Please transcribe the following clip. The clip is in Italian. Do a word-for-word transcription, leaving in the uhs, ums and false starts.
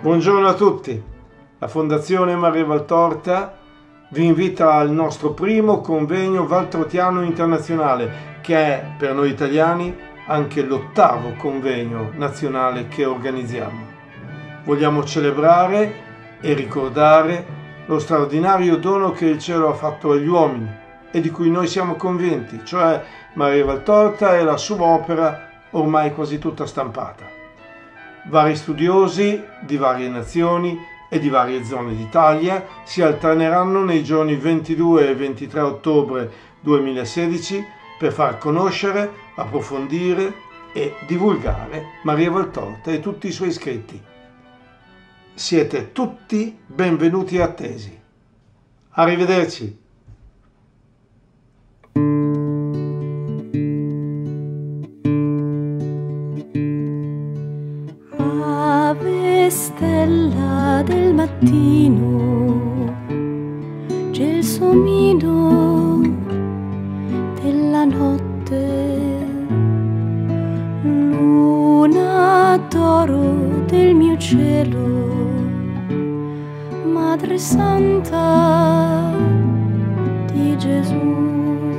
Buongiorno a tutti. La Fondazione Maria Valtorta vi invita al nostro primo convegno valtortiano internazionale, che è per noi italiani anche l'ottavo convegno nazionale che organizziamo. Vogliamo celebrare e ricordare lo straordinario dono che il cielo ha fatto agli uomini e di cui noi siamo convinti, cioè Maria Valtorta e la sua opera ormai quasi tutta stampata. Vari studiosi di varie nazioni e di varie zone d'Italia si alterneranno nei giorni ventidue e ventitré ottobre duemilasedici per far conoscere, approfondire e divulgare Maria Valtorta e tutti i suoi scritti. Siete tutti benvenuti e attesi. Arrivederci. Ave stella del mattino, c'è il somino della notte, luna d'oro del mio cielo, Madre Santa di Gesù.